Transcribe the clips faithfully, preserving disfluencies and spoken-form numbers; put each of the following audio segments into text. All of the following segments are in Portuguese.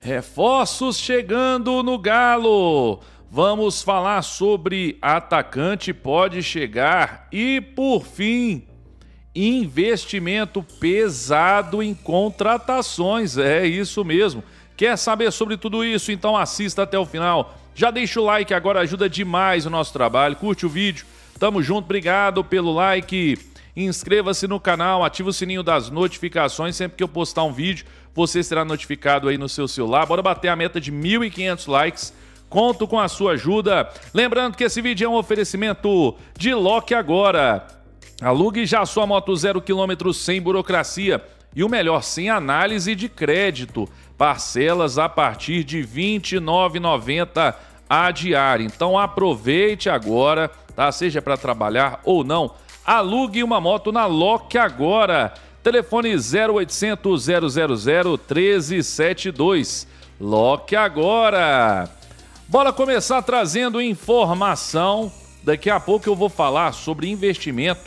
Reforços chegando no Galo. Vamos falar sobre atacante pode chegar e, por fim, investimento pesado em contratações. É isso mesmo. Quer saber sobre tudo isso? Então assista até o final. Já deixa o like, agora ajuda demais o nosso trabalho. Curte o vídeo. Tamo junto, obrigado pelo like. Inscreva-se no canal, ativa o sininho das notificações. Sempre que eu postar um vídeo, você será notificado aí no seu celular. Bora bater a meta de mil e quinhentos likes. Conto com a sua ajuda. Lembrando que esse vídeo é um oferecimento de Loque Agora. Alugue já sua moto zero quilômetros sem burocracia. E o melhor, sem análise de crédito. Parcelas a partir de vinte e nove reais e noventa centavos a diária. Então aproveite agora, tá? Seja para trabalhar ou não. Alugue uma moto na Loque Agora. Telefone zero oitocentos, zero zero zero, um três sete dois. Loque Agora. Bora começar trazendo informação. Daqui a pouco eu vou falar sobre investimento.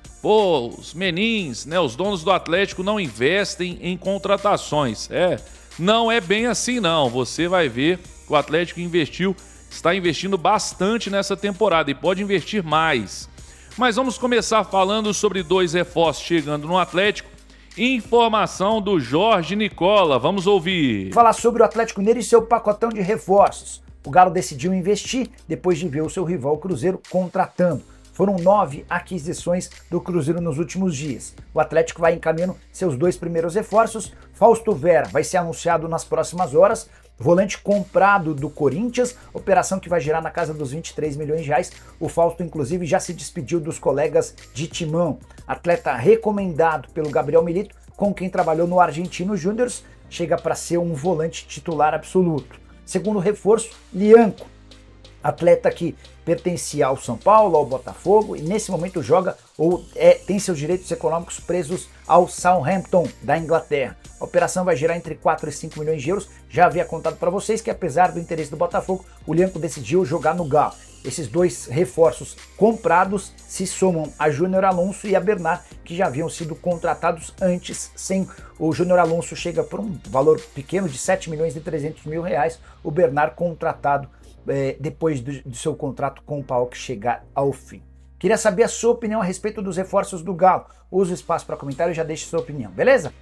Pô, os menins, né, os donos do Atlético não investem em contratações. É, não é bem assim não. Você vai ver que o Atlético investiu, está investindo bastante nessa temporada e pode investir mais. Mas vamos começar falando sobre dois reforços chegando no Atlético. Informação do Jorge Nicola. Vamos ouvir. Falar sobre o Atlético Mineiro e seu pacotão de reforços. O Galo decidiu investir depois de ver o seu rival Cruzeiro contratando. Foram nove aquisições do Cruzeiro nos últimos dias. O Atlético vai encaminhando seus dois primeiros reforços. Fausto Vera vai ser anunciado nas próximas horas. Volante comprado do Corinthians, operação que vai gerar na casa dos vinte e três milhões de reais. O Fausto, inclusive, já se despediu dos colegas de timão. Atleta recomendado pelo Gabriel Milito, com quem trabalhou no Argentino Júnior, chega para ser um volante titular absoluto. Segundo reforço, Lianco, atleta que pertencia ao São Paulo, ao Botafogo, e nesse momento joga ou é, tem seus direitos econômicos presos ao Southampton da Inglaterra. A operação vai gerar entre quatro e cinco milhões de euros. Já havia contado para vocês que, apesar do interesse do Botafogo, o Lianco decidiu jogar no Galo. Esses dois reforços comprados se somam a Júnior Alonso e a Bernard, que já haviam sido contratados antes. Sem o Júnior Alonso chega por um valor pequeno de sete milhões e trezentos mil reais. O Bernard contratado é, depois do, do seu contrato com o Paok chegar ao fim. Queria saber a sua opinião a respeito dos reforços do Galo. Use o espaço para comentário e já deixe sua opinião, beleza?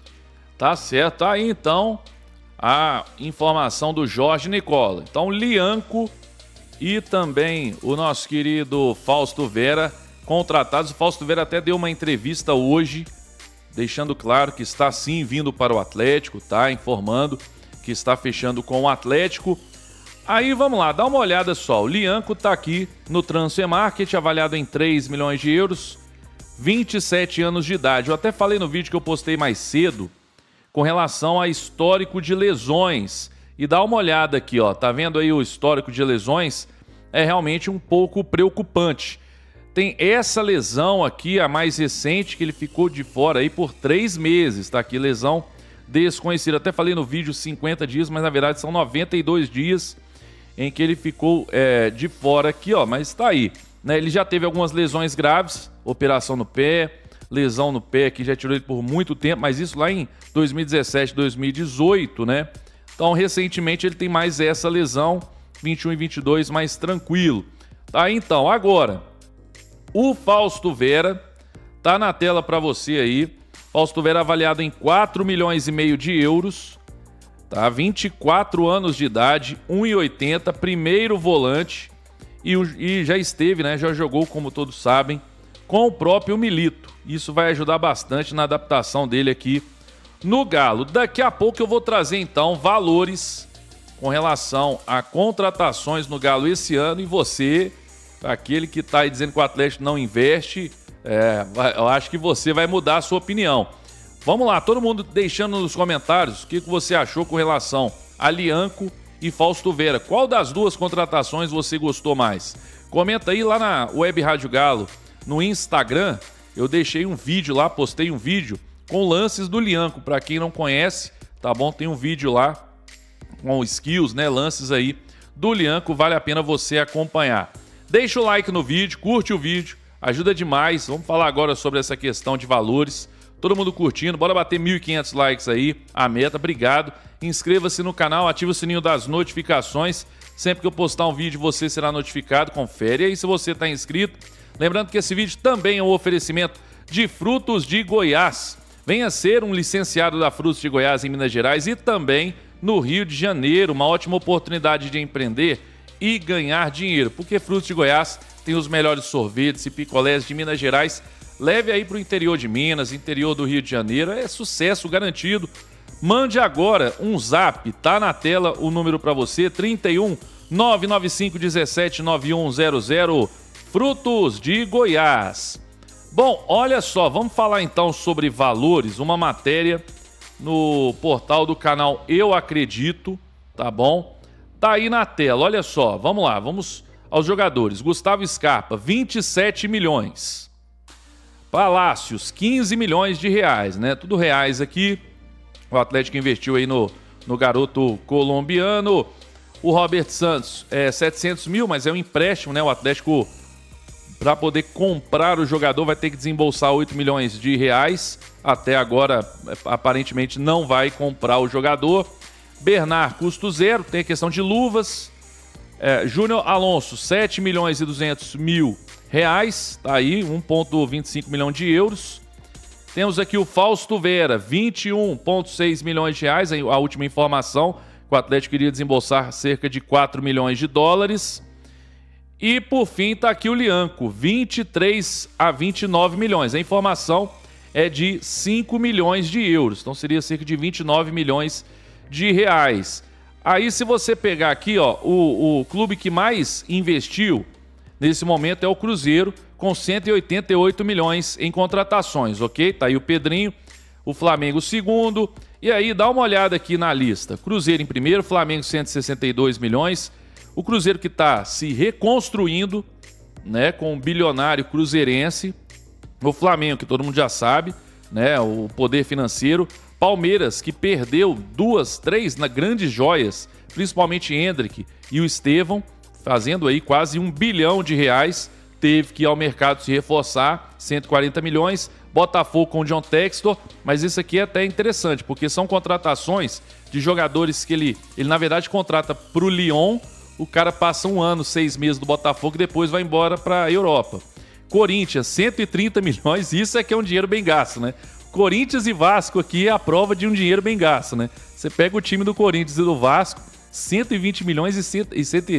Tá certo. Aí então a informação do Jorge Nicola. Então Lianco e também o nosso querido Fausto Vera contratados. O Fausto Vera até deu uma entrevista hoje, deixando claro que está sim vindo para o Atlético, tá? Informando que está fechando com o Atlético. Aí vamos lá, dá uma olhada só. O Lianco está aqui no Transfer Market, avaliado em três milhões de euros, vinte e sete anos de idade. Eu até falei no vídeo que eu postei mais cedo com relação a histórico de lesões. E dá uma olhada aqui, ó. Tá vendo aí o histórico de lesões? É realmente um pouco preocupante. Tem essa lesão aqui, a mais recente, que ele ficou de fora aí por três meses. Tá aqui, lesão desconhecida. Até falei no vídeo cinquenta dias, mas na verdade são noventa e dois dias em que ele ficou é, de fora aqui, ó. Mas tá aí, né? Ele já teve algumas lesões graves, operação no pé, lesão no pé que já tirou ele por muito tempo, mas isso lá em dois mil e dezessete, dois mil e dezoito, né? Então, recentemente ele tem mais essa lesão, vinte e um e vinte e dois, mais tranquilo. Tá, então, agora, o Fausto Vera tá na tela para você aí. Fausto Vera avaliado em quatro milhões e meio de euros, tá? vinte e quatro anos de idade, um e oitenta, primeiro volante e, e já esteve, né? Já jogou, como todos sabem, com o próprio Milito. Isso vai ajudar bastante na adaptação dele aqui no Galo. Daqui a pouco eu vou trazer então valores com relação a contratações no Galo esse ano. E você, aquele que está aí dizendo que o Atlético não investe, é, eu acho que você vai mudar a sua opinião. Vamos lá, todo mundo deixando nos comentários o que você achou com relação a Lianco e Fausto Vera. Qual das duas contratações você gostou mais? Comenta aí lá na Web Rádio Galo, no Instagram. Eu deixei um vídeo lá, postei um vídeo com lances do Lianco. Para quem não conhece, tá bom? Tem um vídeo lá com skills, né? Lances aí do Lianco, vale a pena você acompanhar. Deixa o like no vídeo, curte o vídeo, ajuda demais. Vamos falar agora sobre essa questão de valores Todo mundo curtindo, bora bater mil e quinhentos likes aí, a meta, obrigado. Inscreva-se no canal, ative o sininho das notificações. Sempre que eu postar um vídeo, você será notificado, confere aí se você está inscrito. Lembrando que esse vídeo também é um oferecimento de Frutos de Goiás. Venha ser um licenciado da Frutos de Goiás em Minas Gerais e também no Rio de Janeiro. Uma ótima oportunidade de empreender e ganhar dinheiro, porque Frutos de Goiás tem os melhores sorvetes e picolés de Minas Gerais. Leve aí para o interior de Minas, interior do Rio de Janeiro, é sucesso garantido. Mande agora um zap, tá na tela o número para você, trinta e um, nove nove cinco, dezessete, nove um zero zero, Frutos de Goiás. Bom, olha só, vamos falar então sobre valores, uma matéria no portal do canal Eu Acredito, tá bom? Tá aí na tela, olha só, vamos lá, vamos aos jogadores. Gustavo Scarpa, vinte e sete milhões. Palácios, quinze milhões de reais, né? Tudo reais aqui. O Atlético investiu aí no, no garoto colombiano. O Robert Santos, é setecentos mil, mas é um empréstimo, né? O Atlético, para poder comprar o jogador, vai ter que desembolsar oito milhões de reais. Até agora, aparentemente, não vai comprar o jogador. Bernard, custo zero, tem a questão de luvas. É, Júnior Alonso, sete milhões e duzentos mil reais, tá aí, um vírgula vinte e cinco milhão de euros. Temos aqui o Fausto Vera, vinte e um vírgula seis milhões de reais, a última informação, que o Atlético iria desembolsar cerca de quatro milhões de dólares. E por fim tá aqui o Lianco, vinte e três a vinte e nove milhões, a informação é de cinco milhões de euros, então seria cerca de vinte e nove milhões de reais. Aí se você pegar aqui, ó, o, o clube que mais investiu nesse momento é o Cruzeiro, com cento e oitenta e oito milhões em contratações, ok? Tá aí o Pedrinho, o Flamengo segundo, e aí dá uma olhada aqui na lista. Cruzeiro em primeiro, Flamengo cento e sessenta e dois milhões, o Cruzeiro que está se reconstruindo, né, com o bilionário cruzeirense, o Flamengo que todo mundo já sabe, né, o poder financeiro, Palmeiras que perdeu duas, três na grandes joias, principalmente Hendrick e o Estevão, fazendo aí quase um bilhão de reais, teve que ir ao mercado se reforçar, cento e quarenta milhões, Botafogo com o John Textor, mas isso aqui é até interessante, porque são contratações de jogadores que ele, ele na verdade contrata para o Lyon, o cara passa um ano, seis meses do Botafogo e depois vai embora para a Europa. Corinthians, cento e trinta milhões, isso é que é um dinheiro bem gasto, né? Corinthians e Vasco aqui é a prova de um dinheiro bem gasto, né? Você pega o time do Corinthians e do Vasco, cento e vinte milhões e cento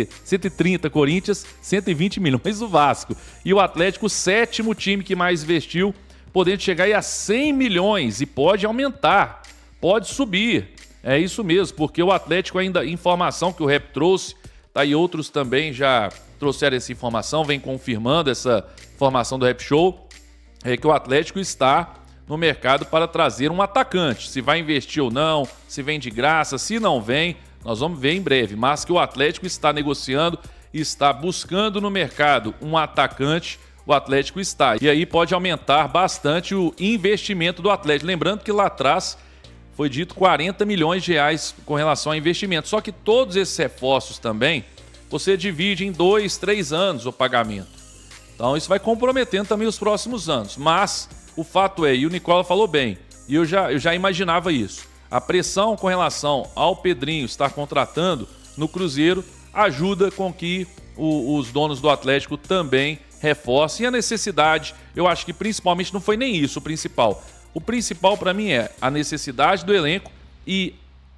e trinta Corinthians, cento e vinte milhões do Vasco. E o Atlético, o sétimo time que mais investiu, podendo chegar aí a cem milhões e pode aumentar, pode subir. É isso mesmo, porque o Atlético ainda, informação que o Rap trouxe, tá, e outros também já trouxeram essa informação, vem confirmando essa informação do Rap Show, é que o Atlético está no mercado para trazer um atacante. Se vai investir ou não, se vem de graça, se não vem, nós vamos ver em breve. Mas que o Atlético está negociando, está buscando no mercado um atacante, o Atlético está. E aí pode aumentar bastante o investimento do Atlético. Lembrando que lá atrás foi dito quarenta milhões de reais com relação a investimento. Só que todos esses reforços também, você divide em dois, três anos o pagamento. Então isso vai comprometendo também os próximos anos. Mas o fato é, e o Nicola falou bem, e eu já, eu já imaginava isso, a pressão com relação ao Pedrinho estar contratando no Cruzeiro ajuda com que o, os donos do Atlético também reforcem. E a necessidade, eu acho que principalmente não foi nem isso o principal. O principal para mim é a necessidade do elenco e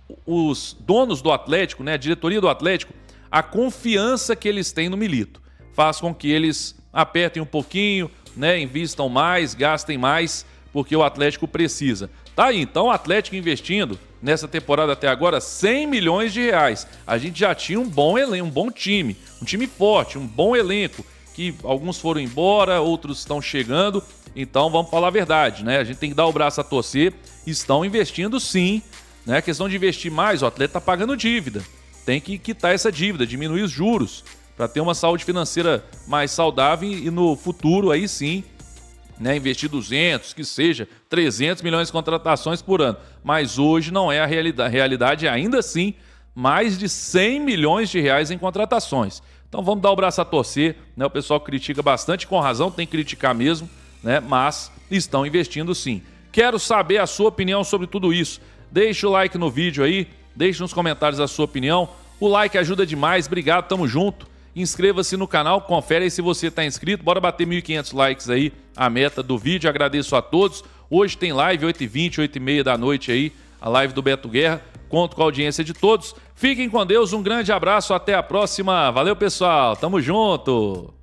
os donos do Atlético, né, a diretoria do Atlético, a confiança que eles têm no Milito. Faz com que eles apertem um pouquinho, né, invistam mais, gastem mais, porque o Atlético precisa. Tá aí, então o Atlético investindo nessa temporada até agora cem milhões de reais. A gente já tinha um bom elenco, um bom time, um time forte, um bom elenco, que alguns foram embora, outros estão chegando. Então vamos falar a verdade, né? A gente tem que dar o braço a torcer. Estão investindo sim, né? A questão de investir mais, o atleta está pagando dívida. Tem que quitar essa dívida, diminuir os juros, para ter uma saúde financeira mais saudável e no futuro aí sim, né, investir duzentos, que seja trezentos milhões de contratações por ano. Mas hoje não é a realidade, a realidade é ainda assim mais de cem milhões de reais em contratações. Então vamos dar o braço a torcer, né? O pessoal critica bastante, com razão, tem que criticar mesmo, né? Mas estão investindo sim. Quero saber a sua opinião sobre tudo isso. Deixe o like no vídeo aí, deixe nos comentários a sua opinião. O like ajuda demais, obrigado, tamo junto. Inscreva-se no canal, confere aí se você está inscrito. Bora bater mil e quinhentos likes aí, a meta do vídeo. Agradeço a todos. Hoje tem live, oito e vinte, oito e meia da noite aí, a live do Beto Guerra. Conto com a audiência de todos. Fiquem com Deus, um grande abraço, até a próxima. Valeu, pessoal, tamo junto.